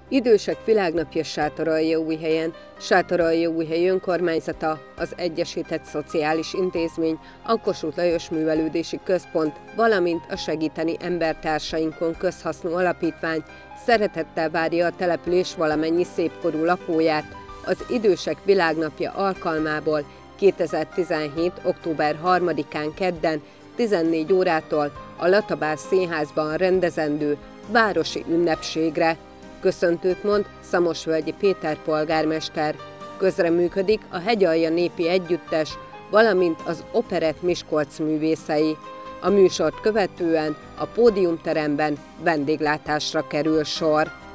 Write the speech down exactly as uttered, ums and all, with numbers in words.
Idősek Világnapja Sátoraljaújhelyen, Sátoraljaújhely önkormányzata, az Egyesített Szociális Intézmény, a Kossuth Lajos Művelődési Központ, valamint a Segíteni Embertársainkon közhasznú alapítvány szeretettel várja a település valamennyi szépkorú lakóját az Idősek Világnapja alkalmából kétezer-tizenhét. október harmadikán kedden tizennégy órától a Latabár Színházban rendezendő városi ünnepségre. Köszöntőt mond Szamosvölgyi Péter polgármester. Közreműködik a Hegyalja Népi Együttes, valamint az Operett Miskolc művészei. A műsort követően a pódiumteremben vendéglátásra kerül sor.